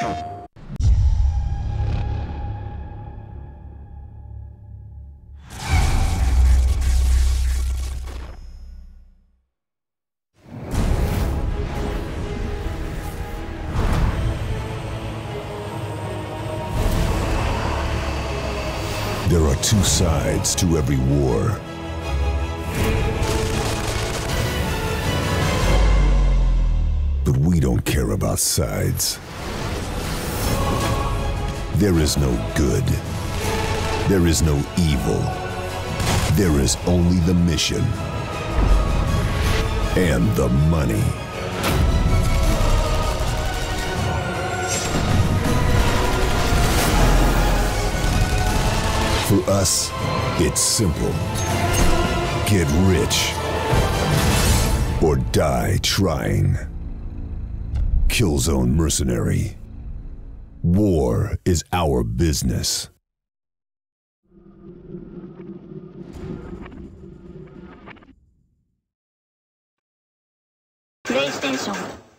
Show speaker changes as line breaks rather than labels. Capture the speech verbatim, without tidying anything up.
There are two sides to every war. But we don't care about sides. There is no good. There is no evil. There is only the mission and the money. For us, it's simple. Get rich or die trying. Killzone Mercenary. War is our business.
PlayStation